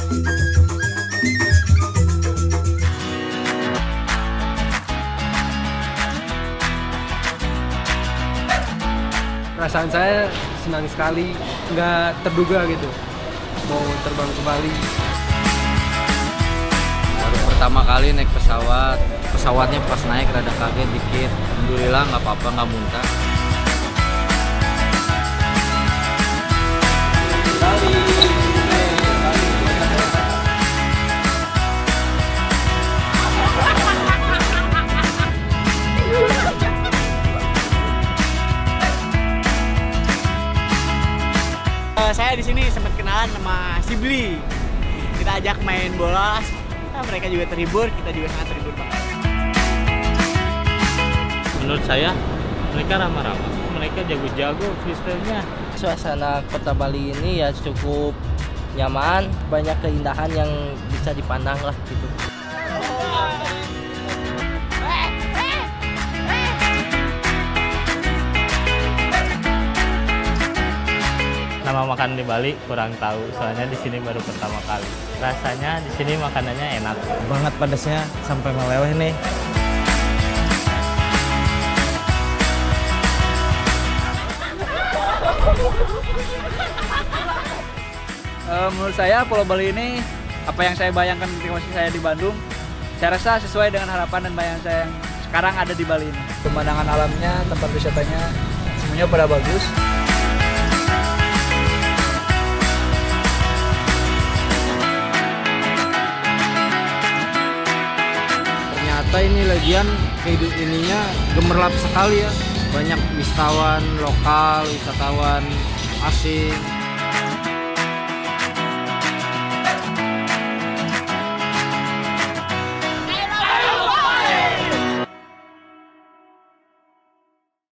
Perasaan saya senang sekali, nggak terduga gitu, mau terbang ke Bali. Baru pertama kali naik pesawat, pesawatnya pas naik rada kaget dikit. Alhamdulillah nggak apa-apa, nggak muntah. Saya di sini sempat kenalan sama Sibli. Kita ajak main bola. Nah, mereka juga terhibur, kita juga sangat terhibur, Pak. Menurut saya mereka ramah-ramah, mereka jago-jago freestyle-nya. Suasana kota Bali ini ya cukup nyaman, banyak keindahan yang bisa dipandang lah gitu. Nama makan di Bali kurang tahu, soalnya di sini baru pertama kali. Rasanya di sini makanannya enak. Banget pedasnya sampai meleleh nih. Menurut saya Pulau Bali ini apa yang saya bayangkan ketika masih saya di Bandung, saya rasa sesuai dengan harapan dan bayangan saya yang sekarang ada di Bali ini. Pemandangan alamnya, tempat wisatanya, semuanya pada bagus. Ternyata ini lagian hidup ininya gemerlap sekali ya. Banyak wisatawan lokal, wisatawan asing.